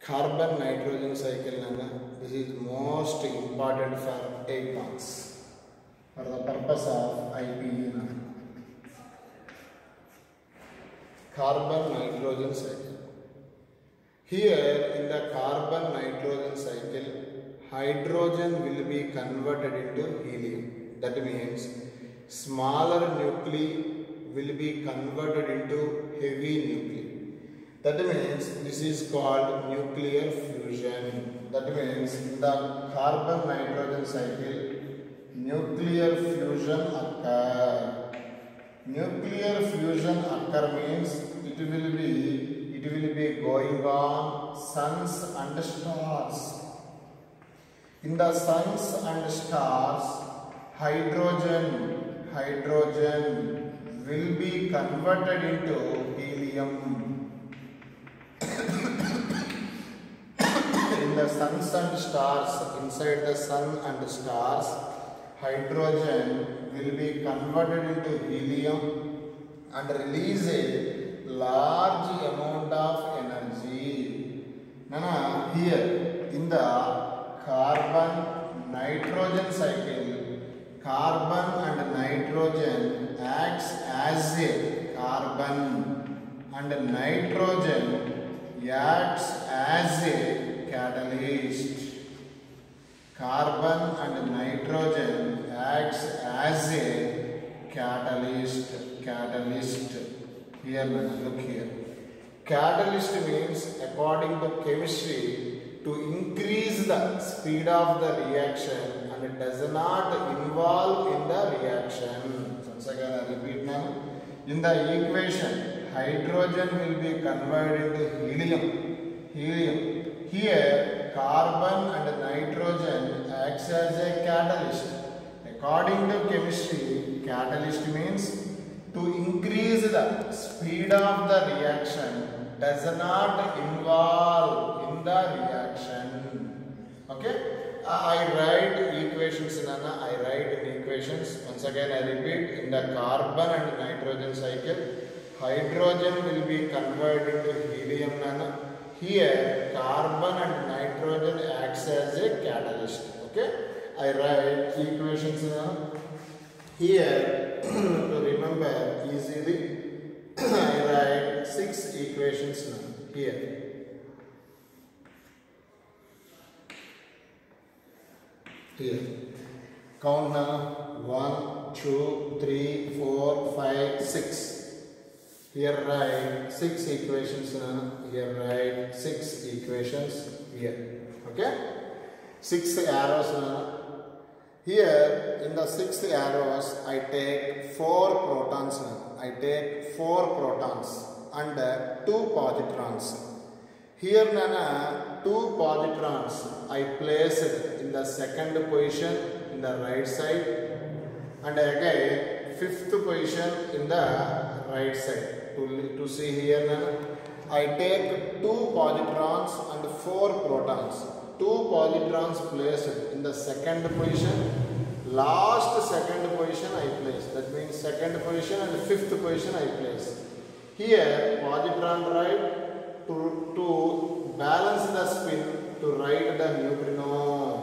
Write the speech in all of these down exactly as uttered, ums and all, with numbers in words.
carbon nitrogen cycle nana. This is most important for eight marks for the purpose of I P E nana. Carbon nitrogen cycle. Here in the carbon nitrogen cycle, hydrogen will be converted into helium. That means smaller nuclei will be converted into heavy nuclei. That means this is called nuclear fusion. That means in the carbon nitrogen cycle, nuclear fusion occur. Nuclear fusion occur means it will be it will be going on suns and stars. In the suns and stars, hydrogen hydrogen will be converted into helium. In the suns and stars, inside the sun and stars, hydrogen will be converted into helium and release a large amount of energy. Nana, here in the carbon nitrogen cycle, carbon and nitrogen acts as a carbon and nitrogen acts as a catalyst. Carbon and nitrogen acts as a catalyst. Catalyst. Here, look here. Catalyst means, according to chemistry, to increase the speed of the reaction and it does not involve in the reaction. Once again, I repeat now. In the equation, hydrogen will be converted into helium. Helium. Here, carbon and nitrogen acts as a catalyst. According to chemistry, catalyst means to increase the speed of the reaction does not involve in the reaction. Okay? I write equations, Nana. I write in equations. Once again, I repeat. In the carbon and nitrogen cycle, hydrogen will be converted to helium, Nana. Here, carbon and nitrogen acts as a catalyst. Okay? I write equations, Nana. Here, to remember easily, I write six equations now. Here. Here. Count now. One, two, three, four, five, six. Here write six equations now. Here write six equations. Here. Okay? Six arrows now. Here in the six arrows, I take four protons now. I take four protons and two positrons. Here Nana, two positrons I placed in the second position in the right side and again fifth position in the right side. To, to see here Nana, I take two positrons and four protons. Two positrons placed in the second position, last second position I place. That means second position and fifth position I place. Here positron right to, to balance the spin to write the neutrino.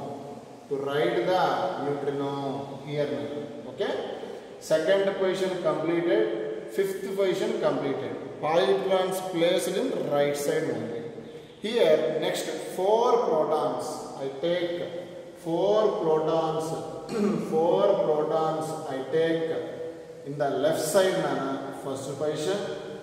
To write the neutrino here. Okay? Second position completed, fifth position completed. Positrons placed in right side only. Here next four protons. I take four protons. four protons I take in the left side Nana. First position,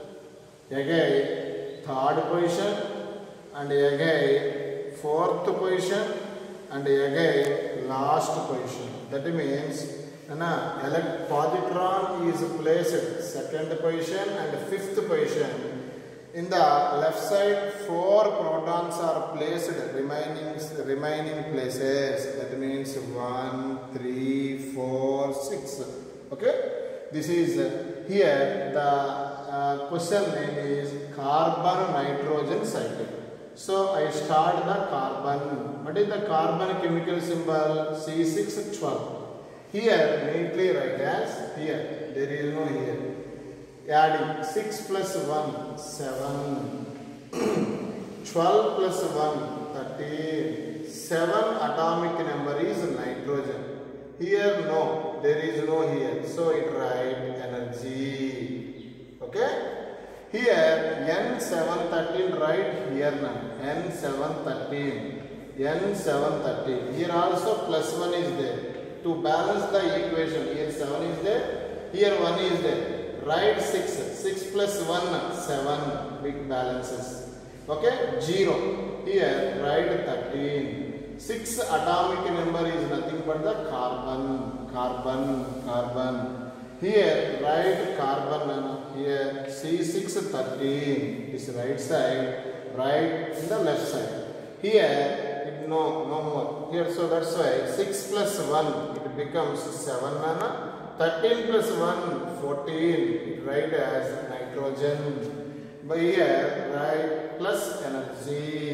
again third position, and again fourth position, and again last position. That means Nana, elect positron is placed second position and fifth position. In the left side, four protons are placed remaining remaining places. That means one, three, four, six. Okay. This is uh, here the uh, question name is carbon nitrogen cycle. So I start the carbon. What is the carbon chemical symbol? C six twelve. Here neatly write as here. There is no here. Adding six plus one, seven. twelve plus one, thirteen. seven atomic number is nitrogen. Here no, there is no here. So it write energy. Okay? Here N seven thirteen write here now. N seven thirteen. N seven thirteen. Here also plus one is there. To balance the equation, here seven is there. Here one is there. Write six. six plus one, seven. Big balances. Okay? zero. Here write thirteen. six atomic number is nothing but the carbon. Carbon. Carbon. Here write carbon. Here C six thirteen. This right side. Right in the left side. Here it no no more. Here so that's why six plus one it becomes seven. Nana. thirteen plus one, fourteen. It write as nitrogen. But here write plus energy.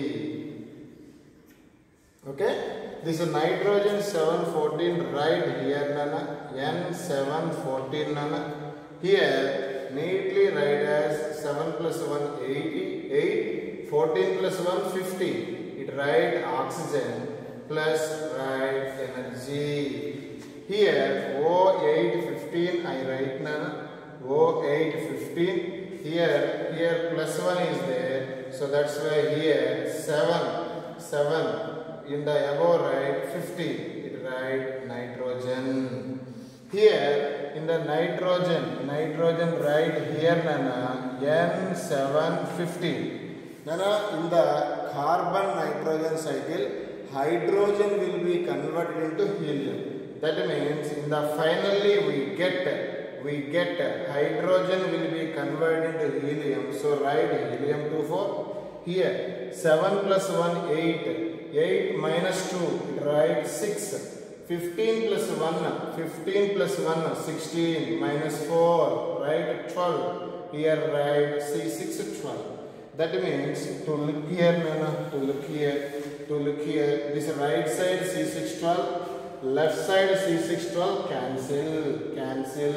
Okay? This is nitrogen seven fourteen right here nana. N seven fourteen nana. Here neatly write as seven plus one, eighty, eight. fourteen plus one, fifty. It write oxygen plus write energy. Here O eight fifteen I write nana. O eight fifteen. Here, here plus one is there. So that's why here seven, seven. In the above write fifty. It write nitrogen. Here in the nitrogen, nitrogen write here nana N seven fifty. Nana in the carbon nitrogen cycle, hydrogen will be converted into helium. That means in the finally we get we get hydrogen will be converted into helium. So write helium twenty-four. Here seven plus one, eight. eight minus two, write six. fifteen plus one, fifteen plus one, sixteen. Minus four, write twelve. Here write C six, twelve. That means to look here, Nana, to look here, to look here. This right side C six, twelve. Left side C six, twelve. Cancel, cancel.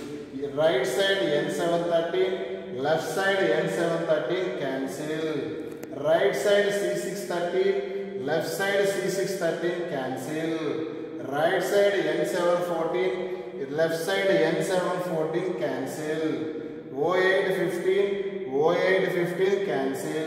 Right side N seven thirteen. Left side N seven thirteen. Cancel. Right side C six thirteen. Left side C six thirteen, cancel. Right side N seven fourteen, left side N seven fourteen, cancel. O eight fifteen, O eight fifteen, cancel.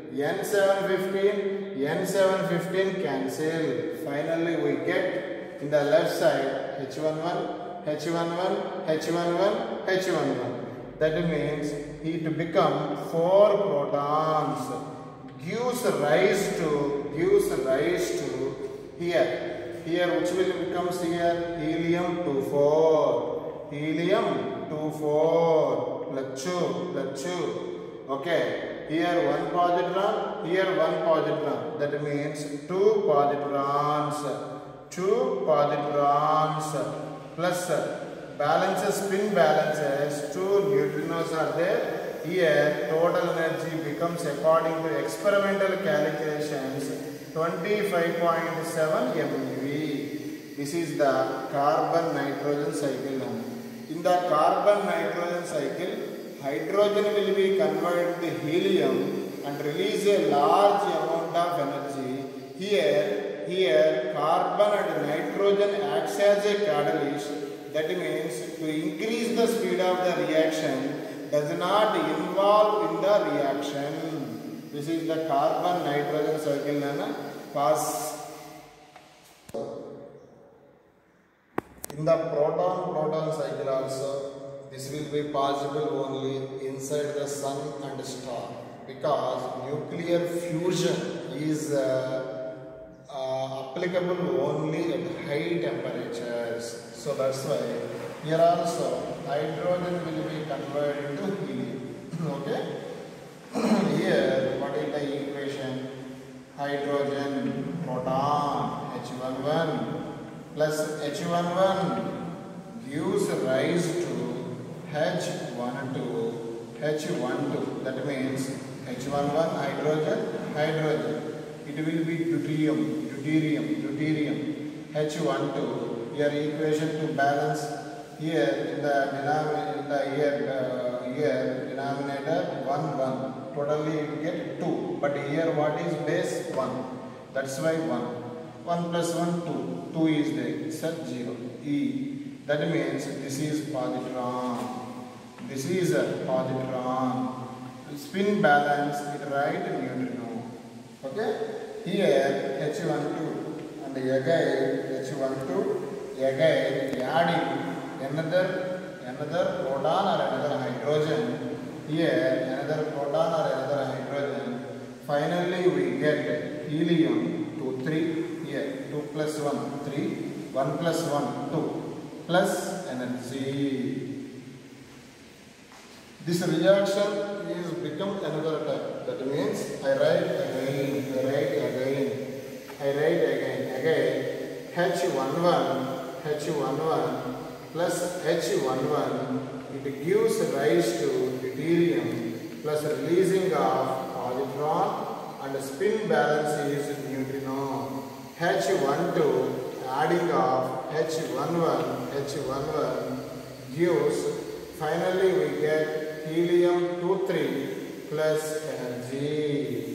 N seven fifteen, N seven fifteen, cancel. Finally we get in the left side H eleven, H eleven, H eleven, H eleven. That means it become four protons. Gives rise to gives rise to here here which will becomes here helium twenty-four. Helium twenty-four plus two plus two. Okay, here one positron, here one positron. That means two positrons, two positrons plus balances, spin balances, two neutrinos are there. Here total energy becomes according to experimental calculations twenty-five point seven MeV. This is the carbon nitrogen cycle. In the carbon nitrogen cycle, hydrogen will be converted to helium and release a large amount of energy. Here, here carbon and nitrogen acts as a catalyst. That means to increase the speed of the reaction does not involve in the reaction. This is the carbon nitrogen cycle. Nana. Pass. In the proton-proton cycle also, this will be possible only inside the sun and star, because nuclear fusion is uh, uh, applicable only at high temperatures. So that's why here also hydrogen will be converted into helium. Okay. Here what is the equation? Hydrogen proton H eleven plus H eleven gives rise to H twelve, H twelve. That means H eleven hydrogen, hydrogen. It will be deuterium, deuterium, deuterium. H twelve. Here equation to balance. Here in the denominator, in the here, uh, here denominator one one. Totally you get two. But here what is base? one. That's why one. one plus one, two. two is there. Set zero. E. That means this is positron. This is a positron. Spin balance it right neutrino. Okay? Here H one two and again H one two again adding another another proton or another hydrogen. Here another proton or another hydrogen. Finally we get helium two three. Here two plus one three. one plus one two plus energy. This reaction is become another type. That means I write again, I write again, I write again, again. H one one, H one one plus H one one. It gives rise to deuterium plus releasing of positron and spin balance is neutrino. H one two adding of H one one, H one one gives. Finally we get helium two three plus energy.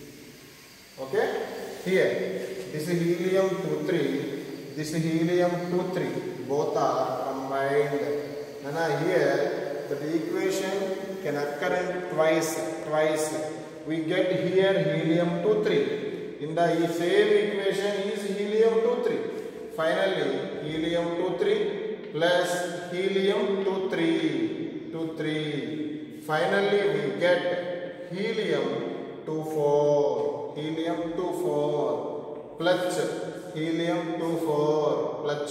Okay? Here, this is helium two three, this is helium two three. Both are combined. Now here, the equation can occur in twice. Twice. We get here helium two three. In the same equation is helium two three. Finally, helium two three plus helium two three. two three. Finally, we get helium two four. Helium two four. Plus helium two four. Plus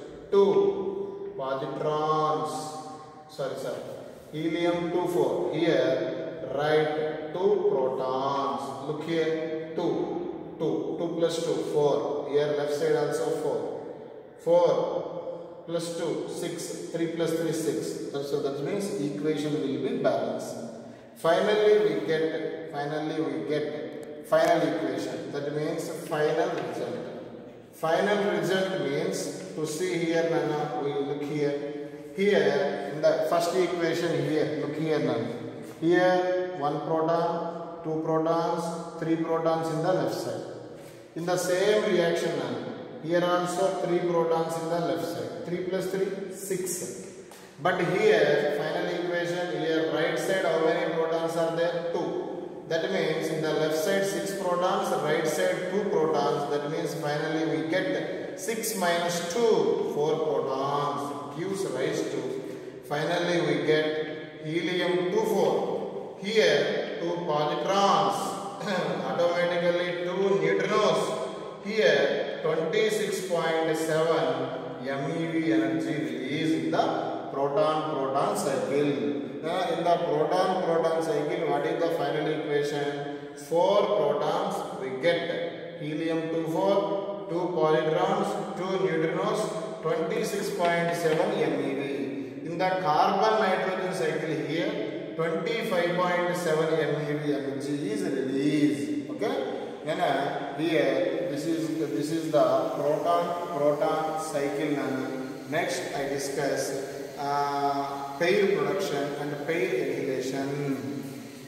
two positrons. Sorry, sorry. Helium two four. Here, write two protons. Look here, two. two. two plus two, four. Here, left side also four. four. Plus two, six, three plus three, six. So that means equation will be balanced. Finally we get, finally we get final equation. That means final result. Final result means, to see here, Nana, we look here. Here, in the first equation here, look here, Nana. Here, one proton, two protons, three protons in the left side. In the same reaction, Nana. Here also three protons in the left side. three plus three, six. But here, final equation, here right side how many protons are there? two. That means in the left side six protons, right side two protons. That means finally we get six minus two, four protons. Gives rise to. Finally we get helium two four. Here two positrons. Automatically two neutrinos. Here twenty-six point seven MeV energy released in the proton-proton cycle. Now in the proton-proton cycle, what is the final equation? four protons we get helium two four, two positrons, two neutrinos, twenty-six point seven MeV. In the carbon-nitrogen cycle here, twenty-five point seven MeV energy is released. Okay? Then uh, here this is this is the proton proton cycle. Next I discuss uh, pair production and pair annihilation.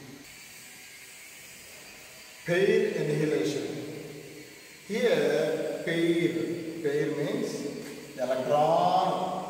Pair annihilation. Here pair pair means electron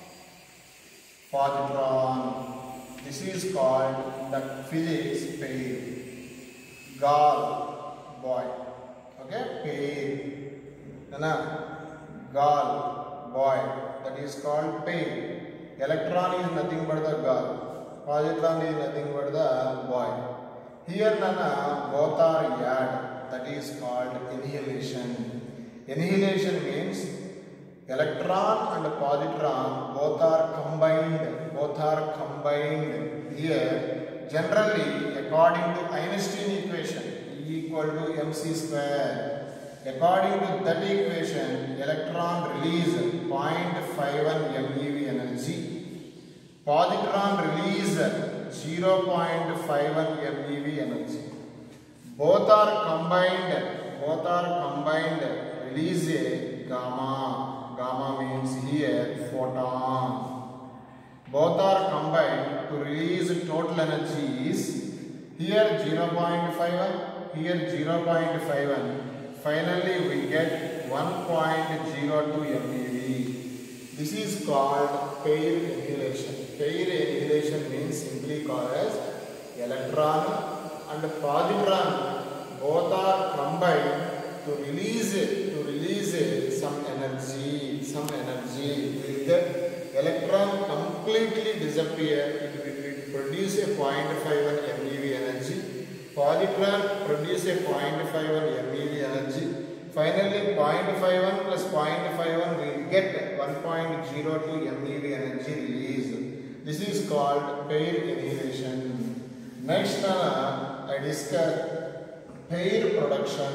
positron. This is called the physics pair. Gall. Boy, okay, pair. Nana, gall, boy, that is called pair. Electron is nothing but the gall. Positron is nothing but the boy. Here, Nana, both are yad. That is called annihilation. Annihilation means electron and positron both are combined. Both are combined. Here, generally, according to Einstein equation, equal to mc square. According to that equation, electron release zero point five one MeV energy. Positron release zero point five one MeV energy. Both are combined. Both are combined. Release a gamma. Gamma means here photon. Both are combined to release total energy is. Here zero point five one, here zero point five one. Finally we get one point zero two MeV. This is called pair annihilation. Pair annihilation means simply called as electron and positron both are combined to release to release some energy. Some energy. With the electron completely disappear, it will produce a zero point five one MeV energy. Positron produce a zero point five one MeV energy. Finally, zero point five one plus zero point five one will get one point zero two MeV energy released. This is called pair annihilation. Next, uh, I discuss pair production.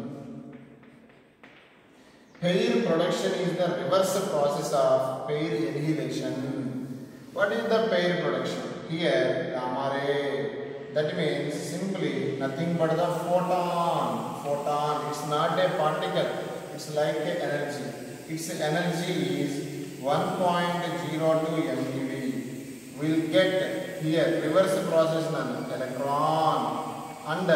Pair production is the reverse process of pair annihilation. What is the pair production? Here, gamma ray. That means simply nothing but the photon. Photon. It's not a particle. It's like a energy. Its energy is one point zero two MeV. We'll get here reverse process none electron and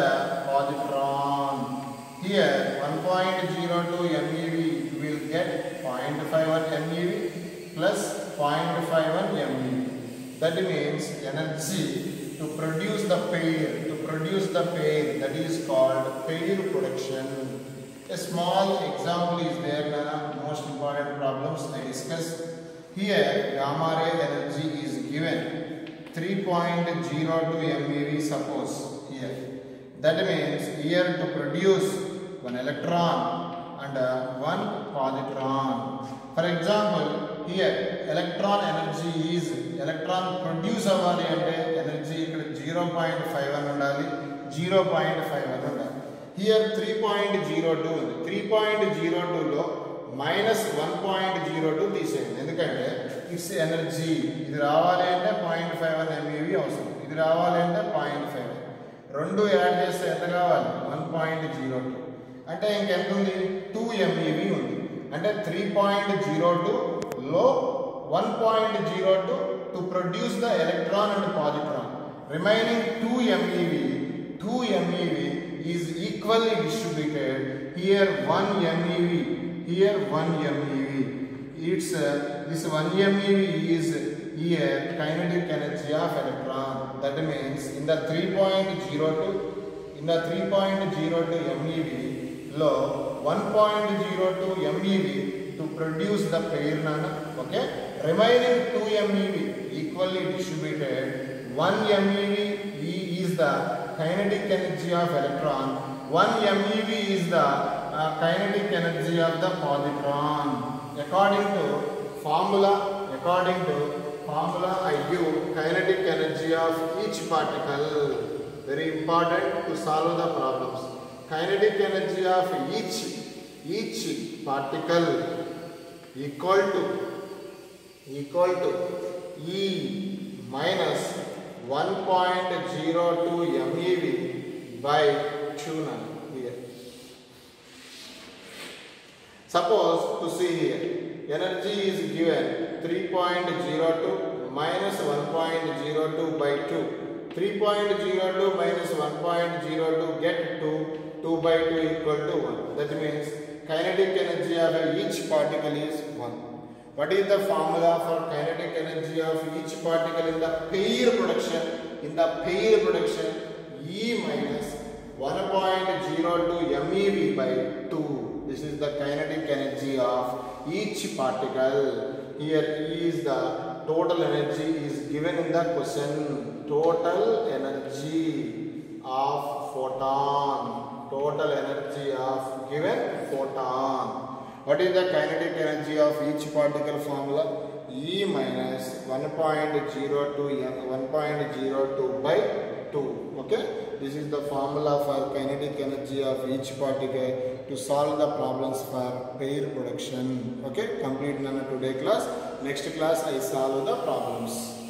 positron. Here one point zero two MeV will get zero point five one MeV plus zero point five one MeV. That means energy to produce the pair, to produce the pair, that is called pair production. A small example is there, Nana, most important problems I discussed. Here gamma ray energy is given three point zero two MeV suppose here. That means here to produce one electron and uh, one positron. For example, here electron energy is electron produce avali ante energy ikkada zero point five one undali, zero point five one undali. Here three point zero two undi. three point zero two lo minus one point zero two తీసేయండి. ఎందుకంటే it's energy ఇది రావాలి అంటే zero point five one MeV అవసరం, ఇది రావాలి అంటే zero point five one. రెండు యాడ్ చేస్తే ఎంత కావాలి? one point zero two. అంటే ఇంకెంత ఉంది? two MeV ఉంది. అంటే three point zero two లో one point zero two to produce the electron and positron. Remaining two MeV, two MeV is equally distributed. Here one MeV, here one MeV. It's uh, this one MeV is here kinetic energy of electron. That means in the three point zero two, in the three point zero two MeV, low one point zero two MeV to produce the pair nana. Okay, remaining two MeV equally distributed. one MeV is the kinetic energy of electron. one MeV is the uh, kinetic energy of the positron. According to formula, according to formula, I give kinetic energy of each particle. Very important to solve the problems. Kinetic energy of each each particle equal to equal to E minus one point zero two MeV by two nano here. Suppose to see here, energy is given three point zero two minus one point zero two by two. three point zero two minus one point zero two get two. two by two equal to one. That means kinetic energy of each particle is one. What is the formula for kinetic energy of each particle in the pair production? In the pair production, E minus one point zero two MeV by two. This is the kinetic energy of each particle. Here is the total energy is given in the question. Total energy of photon. Total energy of given photon. What is the kinetic energy of each particle formula? E minus one point zero two one point zero two by two. Okay, this is the formula for kinetic energy of each particle to solve the problems for pair production. Okay, complete Nana today class. Next class I solve the problems.